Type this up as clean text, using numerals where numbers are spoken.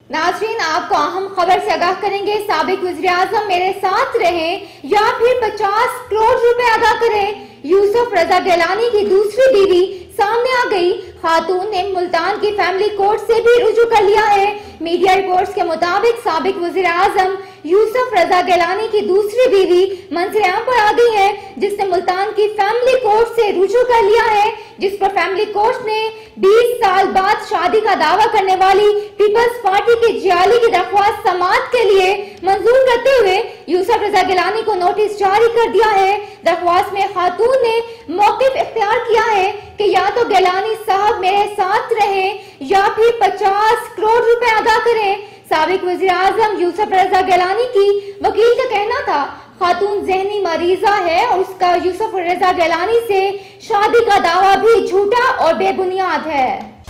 नाजरीन, आपको अहम खबर से आगाह करेंगे। साबिक वज़ीर आज़म मेरे साथ रहे या फिर 50 करोड़ रुपए अदा करें। यूसुफ रजा गिलानी की दूसरी बीवी सामने आ गई। खातून ने मुल्तान की फैमिली कोर्ट से भी रुजू कर लिया है। मीडिया रिपोर्ट्स के मुताबिक साबिक वज़ीर आज़म यूसुफ रजा गिलानी की दूसरी बीवी मंजर-ए-आम पर आ गई है, जिसने मुल्तान की फैमिली कोर्ट से रुजू कर लिया है, जिस पर फैमिली कोर्ट ने 20 साल बाद शादी का दावा करने वाली पीपल्स पार्टी की जियाली की दरख्वास्त समाअत के लिए मंजूर करते हुए यूसुफ रजा गिलानी को नोटिस जारी कर दिया है। दरख्वास्त में खातून ने मौक़िफ़ इख्तियार किया है कि या तो गिलानी साहब मेरे साथ रहे या फिर 50 करोड़ रुपए अदा करें। साबिक वज़ीर आज़म यूसुफ रजा गिलानी की वकील का कहना था खातून ज़हनी मरीजा है और उसका यूसुफ रजा गिलानी से शादी का दावा भी झूठा और बेबुनियाद है।